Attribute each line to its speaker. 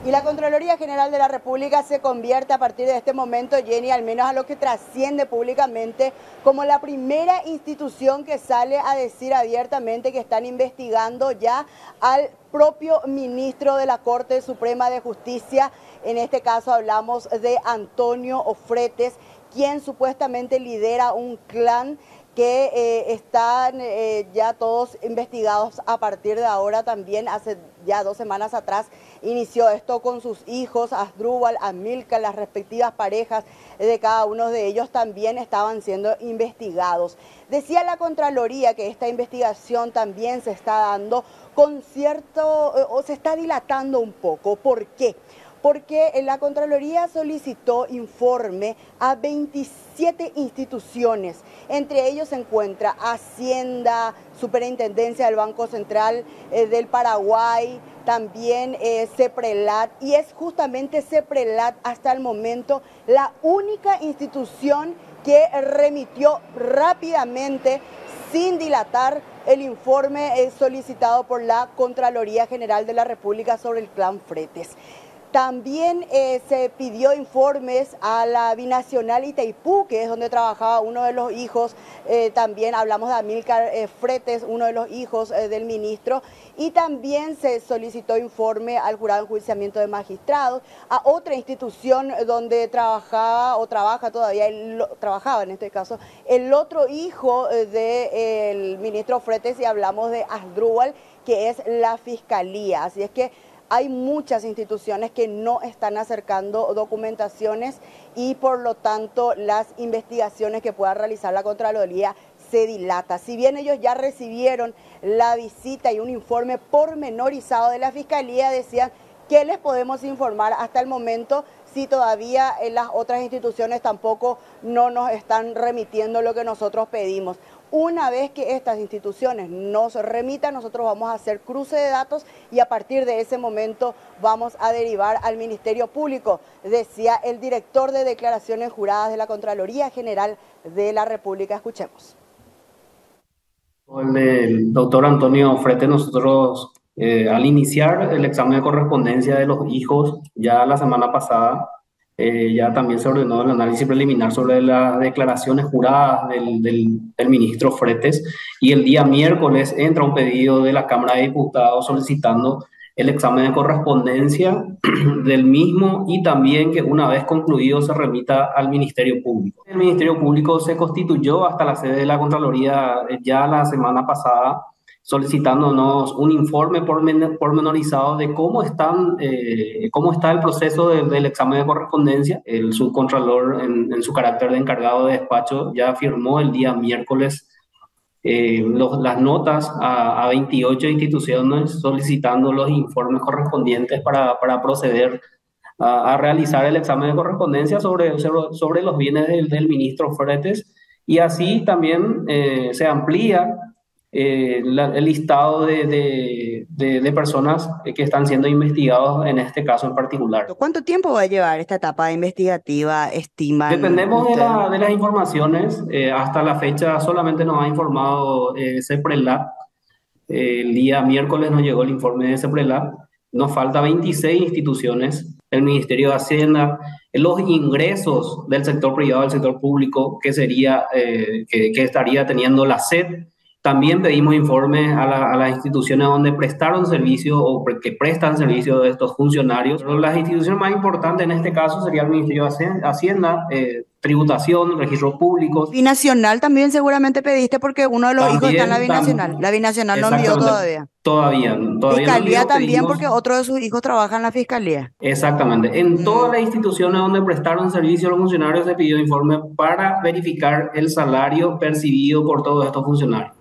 Speaker 1: Y la Contraloría General de la República se convierte a partir de este momento, Jenny, al menos a lo que trasciende públicamente, como la primera institución que sale a decir abiertamente que están investigando ya al propio ministro de la Corte Suprema de Justicia. En este caso hablamos de Antonio Ofretes, quien supuestamente lidera un clan que están ya todos investigados a partir de ahora. También hace ya 2 semanas atrás inició esto con sus hijos, Asdrúbal, Amílcar, las respectivas parejas de cada uno de ellos también estaban siendo investigados. Decía la Contraloría que esta investigación también se está dando con o se está dilatando un poco. ¿Por qué? Porque la Contraloría solicitó informe a 27 instituciones. Entre ellos se encuentra Hacienda, Superintendencia del Banco Central del Paraguay, también CEPRELAT, y es justamente CEPRELAT hasta el momento la única institución que remitió rápidamente, sin dilatar, el informe solicitado por la Contraloría General de la República sobre el clan Fretes. También se pidió informes a la Binacional Itaipú, que es donde trabajaba uno de los hijos, también hablamos de Amílcar Fretes, uno de los hijos del ministro, y también se solicitó informe al Jurado de Enjuiciamiento de Magistrados, a otra institución donde trabajaba o trabaja todavía, trabajaba en este caso, el otro hijo del ministro Fretes, y hablamos de Asdrúbal, que es la Fiscalía. Así es que hay muchas instituciones que no están acercando documentaciones y por lo tanto las investigaciones que pueda realizar la Contraloría se dilata. Si bien ellos ya recibieron la visita y un informe pormenorizado de la Fiscalía, decían que les podemos informar hasta el momento si todavía las otras instituciones tampoco no nos están remitiendo lo que nosotros pedimos. Una vez que estas instituciones nos remitan, nosotros vamos a hacer cruce de datos y a partir de ese momento vamos a derivar al Ministerio Público, decía el director de declaraciones juradas de la Contraloría General de la República. Escuchemos.
Speaker 2: El doctor Antonio Fretes, nosotros al iniciar el examen de correspondencia de los hijos, ya la semana pasada, ya también se ordenó el análisis preliminar sobre las declaraciones juradas del ministro Fretes, y el día miércoles entra un pedido de la Cámara de Diputados solicitando el examen de correspondencia del mismo y también que una vez concluido se remita al Ministerio Público. El Ministerio Público se constituyó hasta la sede de la Contraloría ya la semana pasada, solicitándonos un informe pormenorizado de cómo está el proceso del examen de correspondencia. El subcontralor, en su carácter de encargado de despacho, ya firmó el día miércoles las notas a 28 instituciones solicitando los informes correspondientes para proceder a realizar el examen de correspondencia sobre los bienes del ministro Fretes, y así también se amplía el listado de personas que están siendo investigados en este caso en particular.
Speaker 1: ¿Cuánto tiempo va a llevar esta etapa investigativa, estiman
Speaker 2: Dependemos
Speaker 1: ustedes?
Speaker 2: de las informaciones. Hasta la fecha solamente nos ha informado CEPRELAT. El día miércoles nos llegó el informe de CEPRELAT. Nos falta 26 instituciones, el Ministerio de Hacienda, los ingresos del sector privado, del sector público, que estaría teniendo la SED. También pedimos informes a las instituciones donde prestaron servicio o que prestan servicio de estos funcionarios. Pero las instituciones más importantes en este caso sería el Ministerio de Hacienda, tributación, registros públicos.
Speaker 1: Binacional también seguramente pediste porque uno de los hijos está en la Binacional. La Binacional no envió todavía.
Speaker 2: Todavía
Speaker 1: Fiscalía
Speaker 2: no
Speaker 1: también
Speaker 2: pedimos,
Speaker 1: porque otro de sus hijos trabaja en la Fiscalía.
Speaker 2: Exactamente. En todas las instituciones donde prestaron servicio a los funcionarios se pidió informe para verificar el salario percibido por todos estos funcionarios.